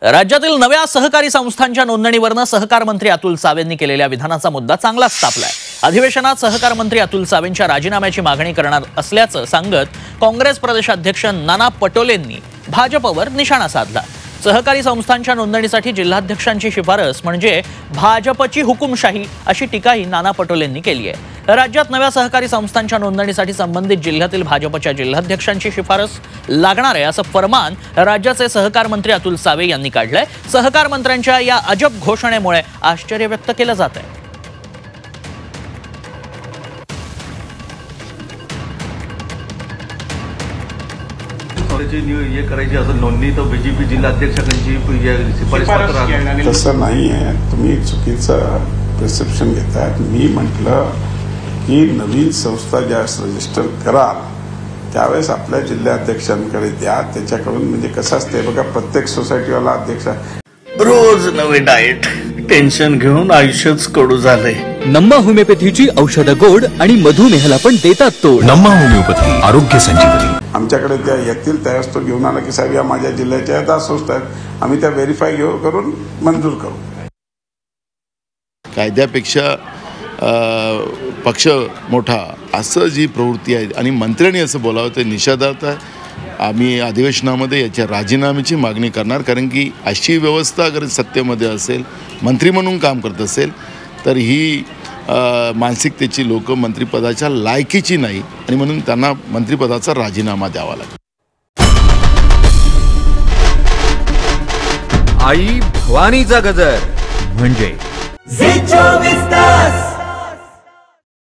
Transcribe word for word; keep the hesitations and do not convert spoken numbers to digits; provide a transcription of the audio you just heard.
राज्यातील नव्या सहकारी संस्थांच्या नोंदणीवरनं सहकार मंत्री अतुल सावेंनी केलेल्या विधानाचा मुद्दा चांगलाच तापलाय। अधिवेशनात सहकार मंत्री अतुल सावेंच्या राजीनाम्याची मागणी करणार असल्याचं सांगत काँग्रेस प्रदेशाध्यक्ष नाना पटोलेंनी भाजपवर निशाणा साधला। सहकारी संस्थांच्या नोंदणीसाठी जिल्हाध्यक्षांची शिफारस म्हणजे भाजपची हुकुमशाही अशी टीकाही नाना पटोलेंनी केली आहे। राज्यात नव्या सहकारी संस्थांच्या नोंदणीसाठी संबंधित जिल्ह्यातील भाजपच्या जिल्हाध्यक्षांची शिफारस लागणार आहे असं फरमान राज्याचे सहकार मंत्री अतुल सावे यांनी काढलंय। सहकार मंत्र्यांच्या या अजब घोषणेमुळे आश्चर्य व्यक्त केलं जात आहे। ये करायची असं नोंदणी तर बीजेपी जिल्हाध्यक्षांची शिफारस पत्र तसं नाही आहे। तुम्ही चुकीचं प्रिस्क्रिप्शन घेताय। मी म्हटलं की नवीन संस्था ज्यावेळेस रजिस्टर कराल त्यावेळेस आपल्या जिल्हाध्यक्षांकडे द्या। त्याच्याकडून म्हणजे कसं असते बघा, प्रत्येक सोसायटीवाला अध्यक्ष रोज नवे डाएट टेन्शन घेऊन आयुष्यच कडू झाले। नम्मा होमिओपॅथीची औषधं गोड आणि मधुमेहाला पण देतात तोड। नम्मा होमिओपॅथी आरोग्य संजीवनी। आमच्याकडे त्या येतील त्यावेळेस तो घेऊन आला की साहेब या माझ्या जिल्ह्याच्या दहा संस्था आहेत, आम्ही त्या व्हेरीफाय घेऊ करून मंजूर करू। कायद्यापेक्षा पक्ष मोठा असं जी प्रवृत्ती आहे आणि मंत्र्यांनी असं बोलावं ते निषेधार्थ आहे। आम्ही अधिवेशनामध्ये याच्या राजीनाम्याची मागणी करणार, कारण की अशी व्यवस्था अगर सत्तेमध्ये असेल, मंत्री म्हणून काम करत असेल तर ही मानसिकतेची लोक मंत्रिपदाच्या लायकीची नाही आणि म्हणून त्यांना मंत्रिपदाचा राजीनामा द्यावा लागेल। आई भवानीचा गजर म्हणजे झी चोवीस तास।